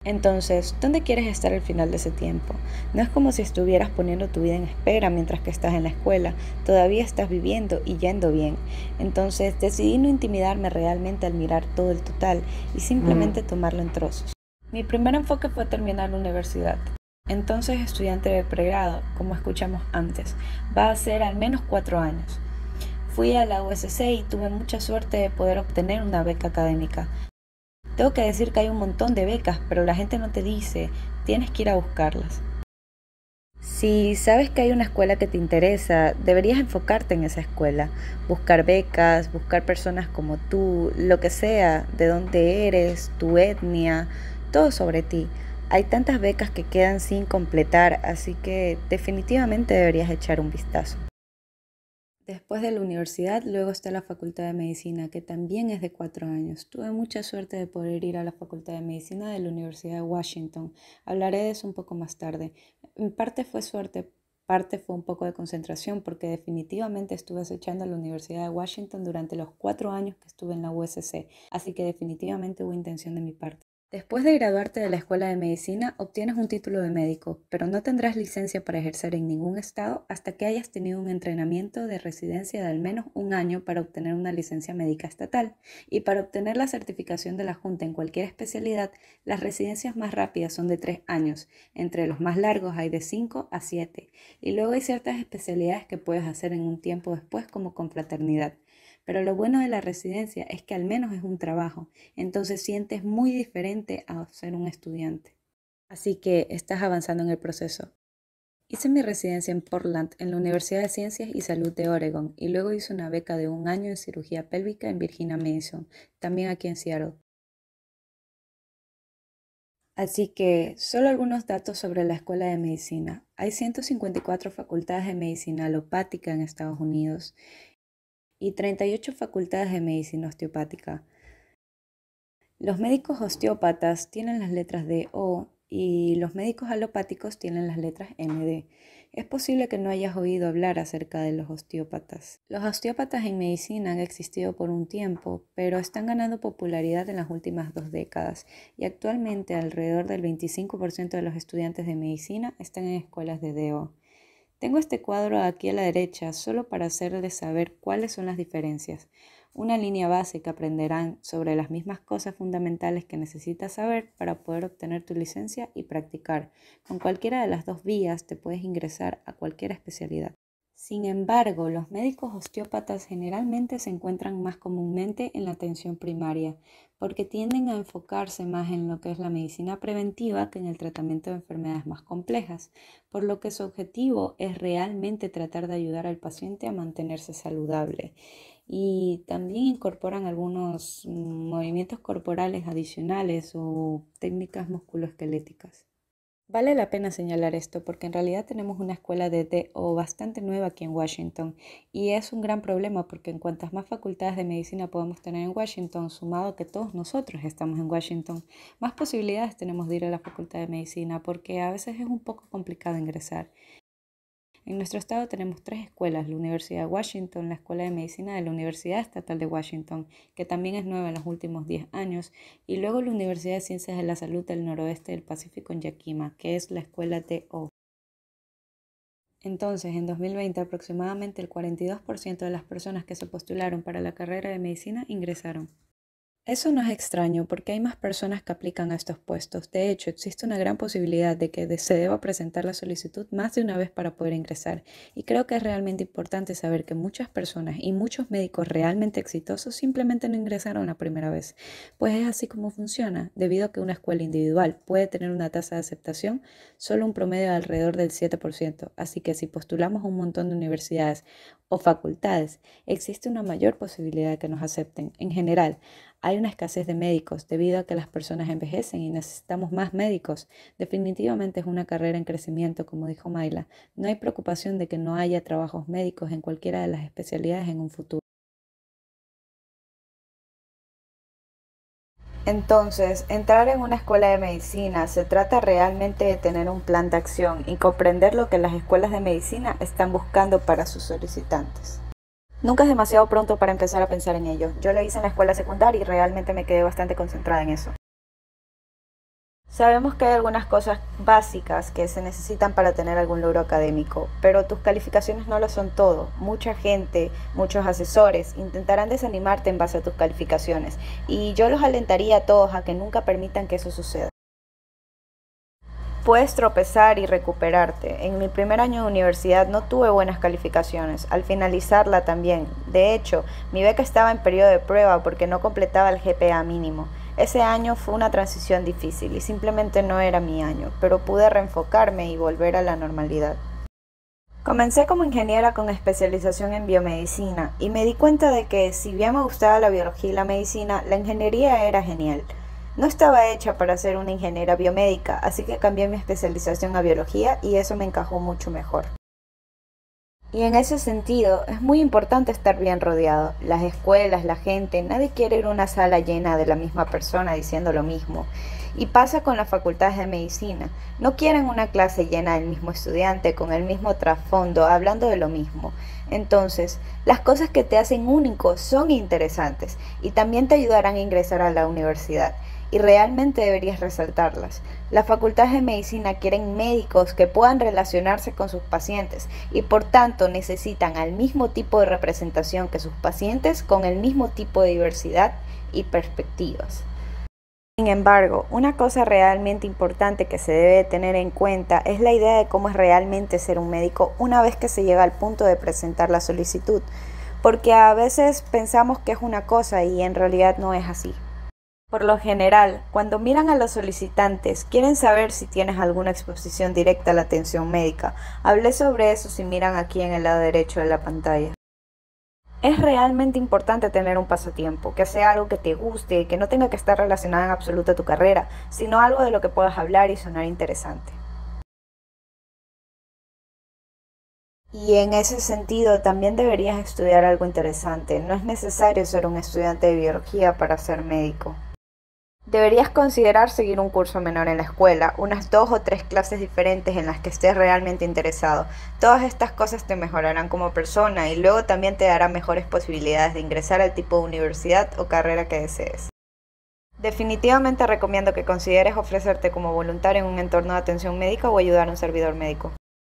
Entonces, ¿dónde quieres estar al final de ese tiempo? No es como si estuvieras poniendo tu vida en espera mientras que estás en la escuela, todavía estás viviendo y yendo bien. Entonces, decidí no intimidarme realmente al mirar todo el total y simplemente tomarlo en trozos. Mi primer enfoque fue terminar la universidad. Entonces, estudiante de pregrado, como escuchamos antes, va a ser al menos cuatro años. Fui a la U S C y tuve mucha suerte de poder obtener una beca académica. Tengo que decir que hay un montón de becas, pero la gente no te dice, tienes que ir a buscarlas. Si sabes que hay una escuela que te interesa, deberías enfocarte en esa escuela, buscar becas, buscar personas como tú, lo que sea, de dónde eres, tu etnia, todo sobre ti. Hay tantas becas que quedan sin completar, así que definitivamente deberías echar un vistazo. Después de la universidad, luego está la Facultad de Medicina, que también es de cuatro años. Tuve mucha suerte de poder ir a la Facultad de Medicina de la Universidad de Washington. Hablaré de eso un poco más tarde. En parte fue suerte, parte fue un poco de concentración, porque definitivamente estuve acechando a la Universidad de Washington durante los cuatro años que estuve en la U S C, así que definitivamente hubo intención de mi parte. Después de graduarte de la Escuela de Medicina, obtienes un título de médico, pero no tendrás licencia para ejercer en ningún estado hasta que hayas tenido un entrenamiento de residencia de al menos un año para obtener una licencia médica estatal. Y para obtener la certificación de la Junta en cualquier especialidad, las residencias más rápidas son de tres años, entre los más largos hay de cinco a siete, y luego hay ciertas especialidades que puedes hacer en un tiempo después como confraternidad. Pero lo bueno de la residencia es que al menos es un trabajo, entonces sientes muy diferente a ser un estudiante. Así que estás avanzando en el proceso. Hice mi residencia en Portland, en la Universidad de Ciencias y Salud de Oregon, y luego hice una beca de un año en cirugía pélvica en Virginia Mason, también aquí en Seattle. Así que, solo algunos datos sobre la Escuela de Medicina. Hay ciento cincuenta y cuatro facultades de medicina alopática en Estados Unidos y treinta y ocho facultades de medicina osteopática. Los médicos osteópatas tienen las letras D O y los médicos alopáticos tienen las letras M D. Es posible que no hayas oído hablar acerca de los osteópatas. Los osteópatas en medicina han existido por un tiempo, pero están ganando popularidad en las últimas dos décadas y actualmente alrededor del veinticinco por ciento de los estudiantes de medicina están en escuelas de D O. Tengo este cuadro aquí a la derecha solo para hacerles saber cuáles son las diferencias. Una línea base que aprenderán sobre las mismas cosas fundamentales que necesitas saber para poder obtener tu licencia y practicar. Con cualquiera de las dos vías te puedes ingresar a cualquier especialidad. Sin embargo, los médicos osteópatas generalmente se encuentran más comúnmente en la atención primaria, porque tienden a enfocarse más en lo que es la medicina preventiva que en el tratamiento de enfermedades más complejas, por lo que su objetivo es realmente tratar de ayudar al paciente a mantenerse saludable. Y también incorporan algunos movimientos corporales adicionales o técnicas musculoesqueléticas. Vale la pena señalar esto porque en realidad tenemos una escuela de D O bastante nueva aquí en Washington y es un gran problema porque en cuantas más facultades de medicina podemos tener en Washington, sumado a que todos nosotros estamos en Washington, más posibilidades tenemos de ir a la facultad de medicina porque a veces es un poco complicado ingresar. En nuestro estado tenemos tres escuelas, la Universidad de Washington, la Escuela de Medicina de la Universidad Estatal de Washington, que también es nueva en los últimos diez años, y luego la Universidad de Ciencias de la Salud del Noroeste del Pacífico en Yakima, que es la Escuela D O. Entonces, en dos mil veinte, aproximadamente el cuarenta y dos por ciento de las personas que se postularon para la carrera de medicina ingresaron. Eso no es extraño porque hay más personas que aplican a estos puestos. De hecho, existe una gran posibilidad de que se deba presentar la solicitud más de una vez para poder ingresar. Y creo que es realmente importante saber que muchas personas y muchos médicos realmente exitosos simplemente no ingresaron la primera vez. Pues es así como funciona. Debido a que una escuela individual puede tener una tasa de aceptación, solo un promedio de alrededor del siete por ciento. Así que si postulamos a un montón de universidades o facultades, existe una mayor posibilidad de que nos acepten. En general, hay una escasez de médicos debido a que las personas envejecen y necesitamos más médicos. Definitivamente es una carrera en crecimiento, como dijo Mayla. No hay preocupación de que no haya trabajos médicos en cualquiera de las especialidades en un futuro. Entonces, entrar en una escuela de medicina se trata realmente de tener un plan de acción y comprender lo que las escuelas de medicina están buscando para sus solicitantes. Nunca es demasiado pronto para empezar a pensar en ello. Yo lo hice en la escuela secundaria y realmente me quedé bastante concentrada en eso. Sabemos que hay algunas cosas básicas que se necesitan para tener algún logro académico, pero tus calificaciones no lo son todo. Mucha gente, muchos asesores intentarán desanimarte en base a tus calificaciones, y yo los alentaría a todos a que nunca permitan que eso suceda. Puedes tropezar y recuperarte. En mi primer año de universidad no tuve buenas calificaciones, al finalizarla también. De hecho, mi beca estaba en periodo de prueba porque no completaba el G P A mínimo. Ese año fue una transición difícil y simplemente no era mi año, pero pude reenfocarme y volver a la normalidad. Comencé como ingeniera con especialización en biomedicina y me di cuenta de que si bien me gustaba la biología y la medicina, la ingeniería era genial. No estaba hecha para ser una ingeniera biomédica, así que cambié mi especialización a biología y eso me encajó mucho mejor. Y en ese sentido, es muy importante estar bien rodeado. Las escuelas, la gente, nadie quiere ir a una sala llena de la misma persona diciendo lo mismo. Y pasa con las facultades de medicina. No quieren una clase llena del mismo estudiante, con el mismo trasfondo, hablando de lo mismo. Entonces, las cosas que te hacen único son interesantes y también te ayudarán a ingresar a la universidad. Y realmente deberías resaltarlas. Las facultades de medicina quieren médicos que puedan relacionarse con sus pacientes y por tanto necesitan al mismo tipo de representación que sus pacientes con el mismo tipo de diversidad y perspectivas. Sin embargo, una cosa realmente importante que se debe tener en cuenta es la idea de cómo es realmente ser un médico una vez que se llega al punto de presentar la solicitud, porque a veces pensamos que es una cosa y en realidad no es así. Por lo general, cuando miran a los solicitantes, quieren saber si tienes alguna exposición directa a la atención médica. Hablé sobre eso si miran aquí en el lado derecho de la pantalla. Es realmente importante tener un pasatiempo, que sea algo que te guste, que no tenga que estar relacionado en absoluto a tu carrera, sino algo de lo que puedas hablar y sonar interesante. Y en ese sentido también deberías estudiar algo interesante. No es necesario ser un estudiante de biología para ser médico. Deberías considerar seguir un curso menor en la escuela, unas dos o tres clases diferentes en las que estés realmente interesado. Todas estas cosas te mejorarán como persona y luego también te darán mejores posibilidades de ingresar al tipo de universidad o carrera que desees. Definitivamente recomiendo que consideres ofrecerte como voluntario en un entorno de atención médica o ayudar a un servidor médico.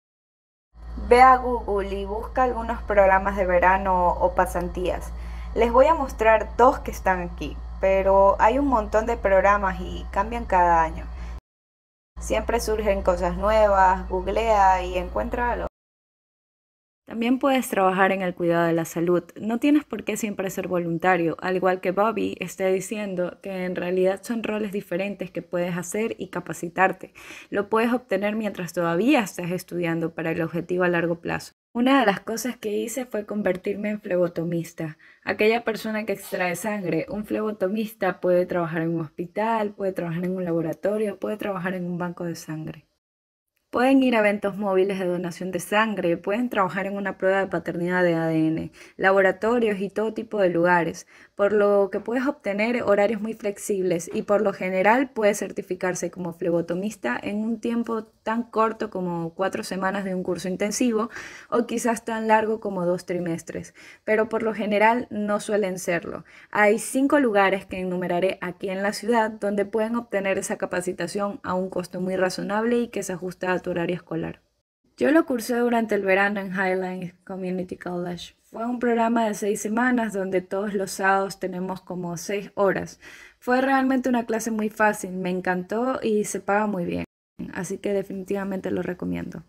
Ve a Google y busca algunos programas de verano o pasantías. Les voy a mostrar dos que están aquí, pero hay un montón de programas y cambian cada año. Siempre surgen cosas nuevas, googlea y encuéntralo. También puedes trabajar en el cuidado de la salud. No tienes por qué siempre ser voluntario, al igual que Bobby está diciendo que en realidad son roles diferentes que puedes hacer y capacitarte. Lo puedes obtener mientras todavía estás estudiando para el objetivo a largo plazo. Una de las cosas que hice fue convertirme en flebotomista, aquella persona que extrae sangre. Un flebotomista puede trabajar en un hospital, puede trabajar en un laboratorio, puede trabajar en un banco de sangre. Pueden ir a eventos móviles de donación de sangre, pueden trabajar en una prueba de paternidad de A D N, laboratorios y todo tipo de lugares, por lo que puedes obtener horarios muy flexibles y por lo general puedes certificarse como flebotomista en un tiempo tan corto como cuatro semanas de un curso intensivo o quizás tan largo como dos trimestres, pero por lo general no suelen serlo. Hay cinco lugares que enumeraré aquí en la ciudad donde pueden obtener esa capacitación a un costo muy razonable y que se ajusta a tu horario escolar. Yo lo cursé durante el verano en Highline Community College. Fue un programa de seis semanas donde todos los sábados tenemos como seis horas. Fue realmente una clase muy fácil, me encantó y se paga muy bien, así que definitivamente lo recomiendo.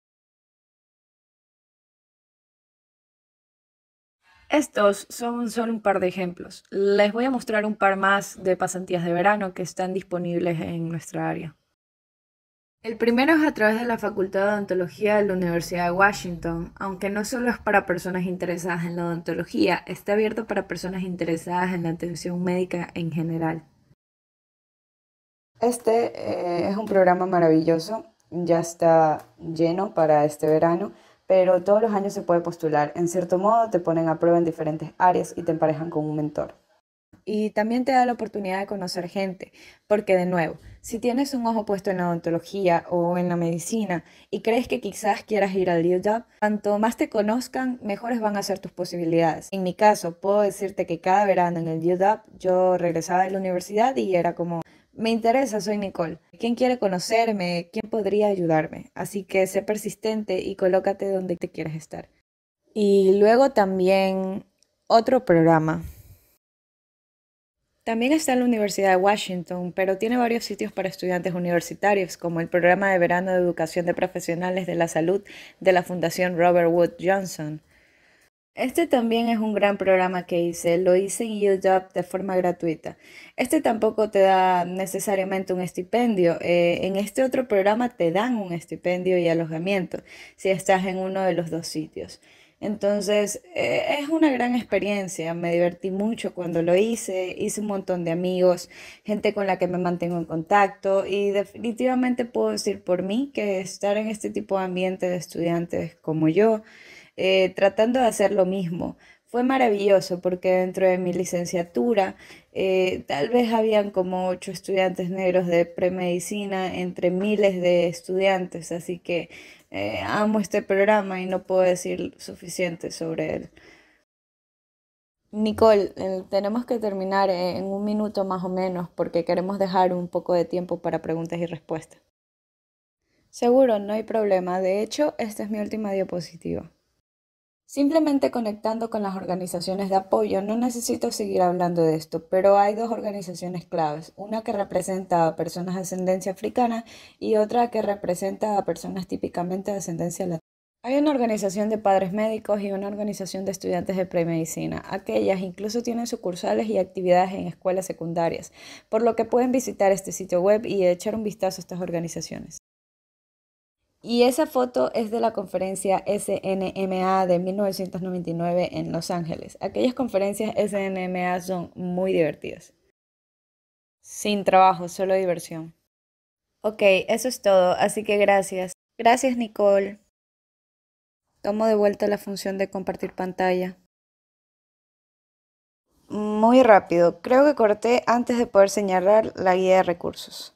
Estos son solo un par de ejemplos. Les voy a mostrar un par más de pasantías de verano que están disponibles en nuestra área. El primero es a través de la Facultad de Odontología de la Universidad de Washington, aunque no solo es para personas interesadas en la odontología, está abierto para personas interesadas en la atención médica en general. Este eh, es un programa maravilloso, ya está lleno para este verano, pero todos los años se puede postular. En cierto modo te ponen a prueba en diferentes áreas y te emparejan con un mentor. Y también te da la oportunidad de conocer gente, porque de nuevo, si tienes un ojo puesto en la odontología o en la medicina y crees que quizás quieras ir al U W, cuanto más te conozcan, mejores van a ser tus posibilidades. En mi caso, puedo decirte que cada verano en el U W yo regresaba de la universidad y era como, Me interesa, soy Nicole. ¿Quién quiere conocerme? ¿Quién podría ayudarme? Así que sé persistente y colócate donde te quieres estar. Y luego también otro programa. También está en la Universidad de Washington, pero tiene varios sitios para estudiantes universitarios, como el programa de verano de educación de profesionales de la salud de la Fundación Robert Wood Johnson. Este también es un gran programa que hice, lo hice en U W de forma gratuita. Este tampoco te da necesariamente un estipendio, eh, en este otro programa te dan un estipendio y alojamiento si estás en uno de los dos sitios. Entonces, eh, es una gran experiencia, me divertí mucho cuando lo hice, hice un montón de amigos, gente con la que me mantengo en contacto y definitivamente puedo decir por mí que estar en este tipo de ambiente de estudiantes como yo, eh, tratando de hacer lo mismo. Fue maravilloso porque dentro de mi licenciatura eh, tal vez habían como ocho estudiantes negros de premedicina entre miles de estudiantes, así que eh, amo este programa y no puedo decir suficiente sobre él. Nicole, eh, tenemos que terminar en un minuto más o menos porque queremos dejar un poco de tiempo para preguntas y respuestas. Seguro, no hay problema. De hecho, esta es mi última diapositiva. Simplemente conectando con las organizaciones de apoyo, no necesito seguir hablando de esto, pero hay dos organizaciones claves, una que representa a personas de ascendencia africana y otra que representa a personas típicamente de ascendencia latina. Hay una organización de padres médicos y una organización de estudiantes de premedicina. Aquellas incluso tienen sucursales y actividades en escuelas secundarias, por lo que pueden visitar este sitio web y echar un vistazo a estas organizaciones. Y esa foto es de la conferencia S N M A de mil novecientos noventa y nueve en Los Ángeles. Aquellas conferencias S N M A son muy divertidas. Sin trabajo, solo diversión. Ok, eso es todo, así que gracias. Gracias, Nicole. Tomo de vuelta la función de compartir pantalla. Muy rápido, creo que corté antes de poder señalar la guía de recursos.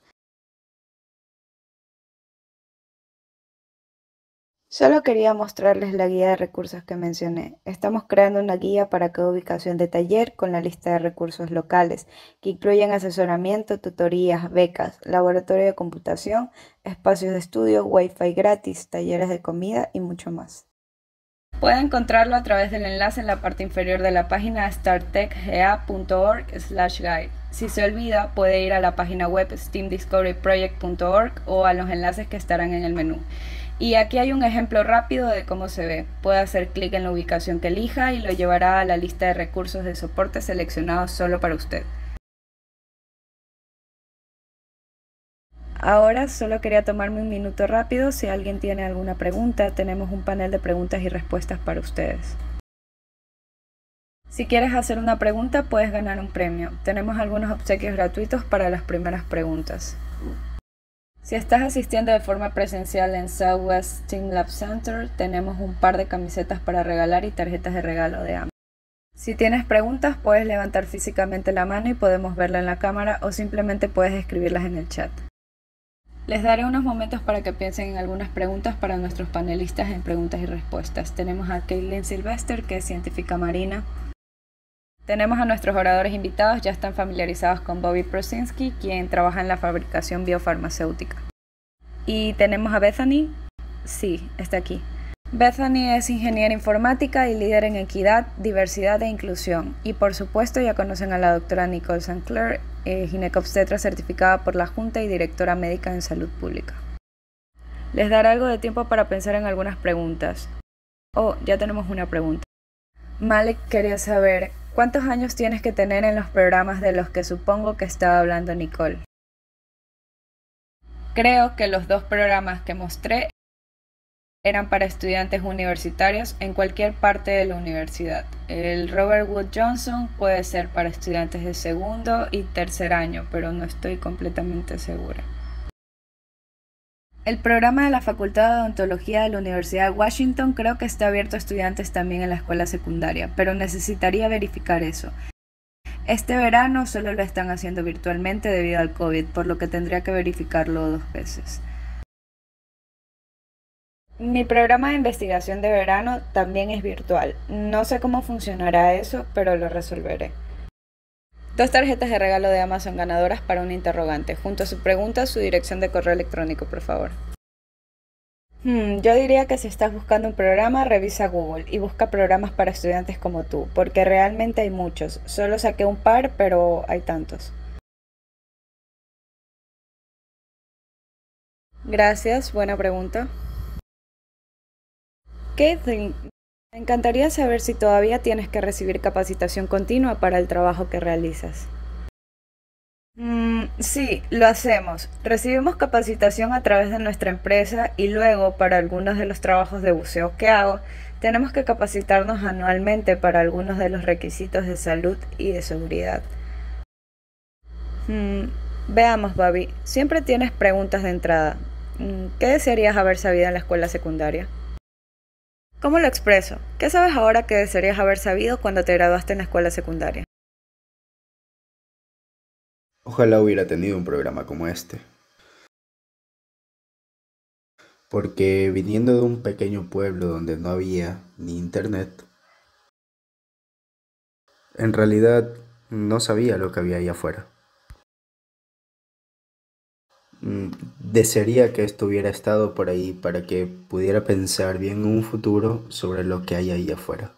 Solo quería mostrarles la guía de recursos que mencioné. Estamos creando una guía para cada ubicación de taller con la lista de recursos locales, que incluyen asesoramiento, tutorías, becas, laboratorio de computación, espacios de estudio, wifi gratis, talleres de comida y mucho más. Puede encontrarlo a través del enlace en la parte inferior de la página starttechga punto org slash guide. Si se olvida, puede ir a la página web steam discovery project punto org o a los enlaces que estarán en el menú. Y aquí hay un ejemplo rápido de cómo se ve. Puede hacer clic en la ubicación que elija y lo llevará a la lista de recursos de soporte seleccionados solo para usted. Ahora solo quería tomarme un minuto rápido. Si alguien tiene alguna pregunta, tenemos un panel de preguntas y respuestas para ustedes. Si quieres hacer una pregunta, puedes ganar un premio. Tenemos algunos obsequios gratuitos para las primeras preguntas. Si estás asistiendo de forma presencial en Southwest Team Lab Center, tenemos un par de camisetas para regalar y tarjetas de regalo de Amazon. Si tienes preguntas, puedes levantar físicamente la mano y podemos verla en la cámara o simplemente puedes escribirlas en el chat. Les daré unos momentos para que piensen en algunas preguntas para nuestros panelistas en preguntas y respuestas. Tenemos a Caitlin Sylvester, que es científica marina. Tenemos a nuestros oradores invitados, ya están familiarizados con Bobby Prosinski, quien trabaja en la fabricación biofarmacéutica. Y tenemos a Bethany, sí, está aquí. Bethany es ingeniera informática y líder en equidad, diversidad e inclusión. Y por supuesto ya conocen a la doctora Nicole Saint Clair, eh, ginecobstetra certificada por la Junta y directora médica en salud pública. Les daré algo de tiempo para pensar en algunas preguntas. Oh, ya tenemos una pregunta. Malik quería saber, ¿cuántos años tienes que tener en los programas de los que supongo que estaba hablando Nicole? Creo que los dos programas que mostré eran para estudiantes universitarios en cualquier parte de la universidad. El Robert Wood Johnson puede ser para estudiantes de segundo y tercer año, pero no estoy completamente segura. El programa de la Facultad de Odontología de la Universidad de Washington creo que está abierto a estudiantes también en la escuela secundaria, pero necesitaría verificar eso. Este verano solo lo están haciendo virtualmente debido al COVID, por lo que tendría que verificarlo dos veces. Mi programa de investigación de verano también es virtual. No sé cómo funcionará eso, pero lo resolveré. Dos tarjetas de regalo de Amazon ganadoras para un interrogante. Junto a su pregunta, su dirección de correo electrónico, por favor. Hmm, yo diría que si estás buscando un programa, revisa Google y busca programas para estudiantes como tú, porque realmente hay muchos. Solo saqué un par, pero hay tantos. Gracias, buena pregunta. Caitlin, me encantaría saber si todavía tienes que recibir capacitación continua para el trabajo que realizas. Mm, sí, lo hacemos. Recibimos capacitación a través de nuestra empresa y luego para algunos de los trabajos de buceo que hago, tenemos que capacitarnos anualmente para algunos de los requisitos de salud y de seguridad. Mm, veamos, Babi, siempre tienes preguntas de entrada. Mm, ¿qué desearías haber sabido en la escuela secundaria? ¿Cómo lo expreso? ¿Qué sabes ahora que desearías haber sabido cuando te graduaste en la escuela secundaria? Ojalá hubiera tenido un programa como este, porque viniendo de un pequeño pueblo donde no había ni internet, en realidad no sabía lo que había ahí afuera. Mm, Desearía que esto hubiera estado por ahí para que pudiera pensar bien en un futuro sobre lo que hay ahí afuera.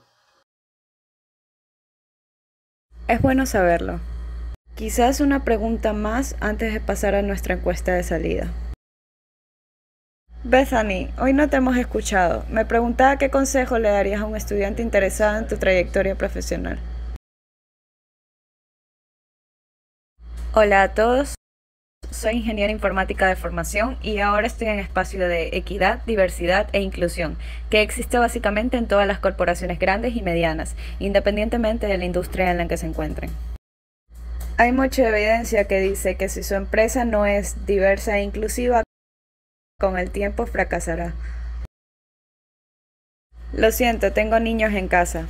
Es bueno saberlo. Quizás una pregunta más antes de pasar a nuestra encuesta de salida. Bethany, hoy no te hemos escuchado. Me preguntaba qué consejo le darías a un estudiante interesado en tu trayectoria profesional. Hola a todos, soy ingeniera informática de formación y ahora estoy en espacio de equidad, diversidad e inclusión, que existe básicamente en todas las corporaciones grandes y medianas, independientemente de la industria en la que se encuentren. Hay mucha evidencia que dice que si su empresa no es diversa e inclusiva, con el tiempo fracasará. Lo siento, tengo niños en casa.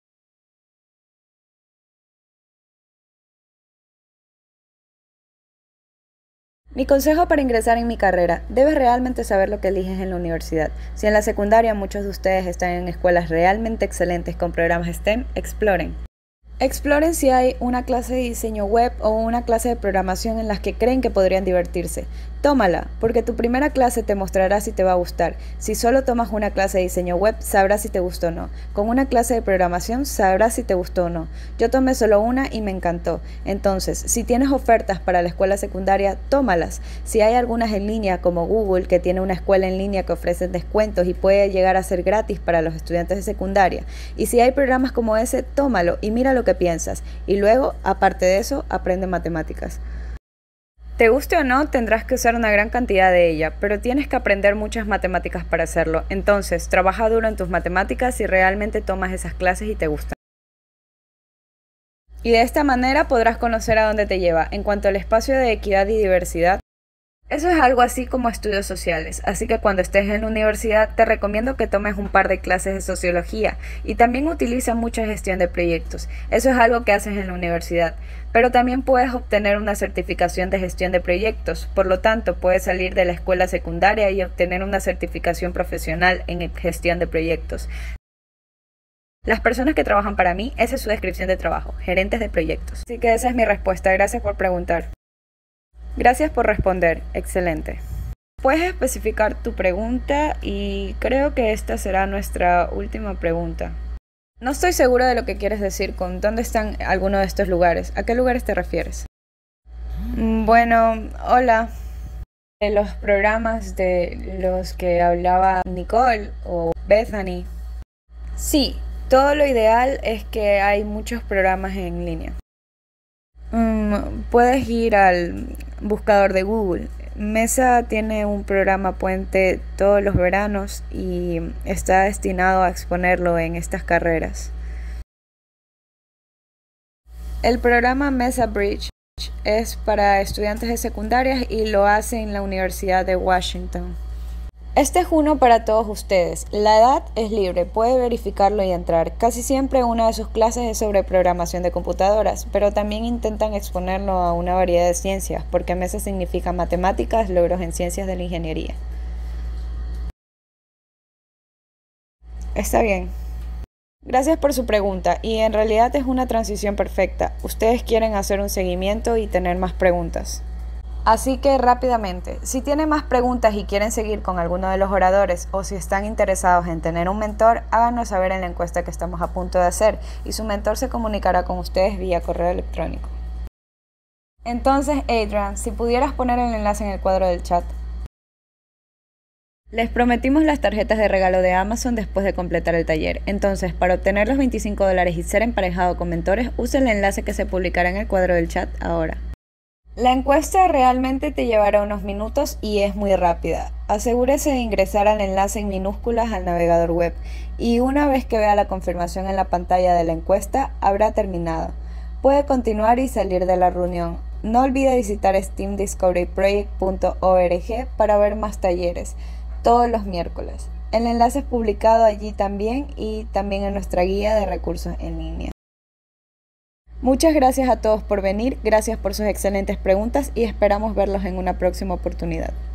Mi consejo para ingresar en mi carrera: debes realmente saber lo que eliges en la universidad. Si en la secundaria muchos de ustedes están en escuelas realmente excelentes con programas STEM, exploren. Exploren si hay una clase de diseño web o una clase de programación en las que creen que podrían divertirse. Tómala, porque tu primera clase te mostrará si te va a gustar. Si solo tomas una clase de diseño web, sabrás si te gustó o no. Con una clase de programación, sabrás si te gustó o no. Yo tomé solo una y me encantó. Entonces, si tienes ofertas para la escuela secundaria, tómalas. Si hay algunas en línea, como Google, que tiene una escuela en línea que ofrece descuentos y puede llegar a ser gratis para los estudiantes de secundaria. Y si hay programas como ese, tómalo y mira lo que piensas. Y luego, aparte de eso, aprende matemáticas. Te guste o no, tendrás que usar una gran cantidad de ella, pero tienes que aprender muchas matemáticas para hacerlo. Entonces, trabaja duro en tus matemáticas si realmente tomas esas clases y te gustan. Y de esta manera podrás conocer a dónde te lleva. En cuanto al espacio de equidad y diversidad, eso es algo así como estudios sociales, así que cuando estés en la universidad te recomiendo que tomes un par de clases de sociología y también utiliza mucha gestión de proyectos. Eso es algo que haces en la universidad, pero también puedes obtener una certificación de gestión de proyectos, por lo tanto puedes salir de la escuela secundaria y obtener una certificación profesional en gestión de proyectos. Las personas que trabajan para mí, esa es su descripción de trabajo, gerentes de proyectos. Así que esa es mi respuesta, gracias por preguntar. Gracias por responder, excelente. Puedes especificar tu pregunta y creo que esta será nuestra última pregunta. No estoy segura de lo que quieres decir con dónde están algunos de estos lugares. ¿A qué lugares te refieres? Mm, Bueno, hola. De los programas de los que hablaba Nicole o Bethany. Sí, todo lo ideal es que hay muchos programas en línea. Mm, puedes ir al buscador de Google. Mesa tiene un programa puente todos los veranos y está destinado a exponerlo en estas carreras. El programa Mesa Bridge es para estudiantes de secundarias y lo hace en la Universidad de Washington. Este es uno para todos ustedes. La edad es libre, puede verificarlo y entrar. Casi siempre una de sus clases es sobre programación de computadoras, pero también intentan exponerlo a una variedad de ciencias, porque Mesa significa matemáticas, logros en ciencias de la ingeniería. Está bien. Gracias por su pregunta y en realidad es una transición perfecta. Ustedes quieren hacer un seguimiento y tener más preguntas. Así que rápidamente, si tienen más preguntas y quieren seguir con alguno de los oradores o si están interesados en tener un mentor, háganos saber en la encuesta que estamos a punto de hacer y su mentor se comunicará con ustedes vía correo electrónico. Entonces, Adrian, si pudieras poner el enlace en el cuadro del chat. Les prometimos las tarjetas de regalo de Amazon después de completar el taller. Entonces, para obtener los veinticinco dólares y ser emparejado con mentores, use el enlace que se publicará en el cuadro del chat ahora. La encuesta realmente te llevará unos minutos y es muy rápida. Asegúrese de ingresar al enlace en minúsculas al navegador web y una vez que vea la confirmación en la pantalla de la encuesta, habrá terminado. Puede continuar y salir de la reunión. No olvide visitar steam discovery project punto org para ver más talleres, todos los miércoles. El enlace es publicado allí también y también en nuestra guía de recursos en línea. Muchas gracias a todos por venir, gracias por sus excelentes preguntas y esperamos verlos en una próxima oportunidad.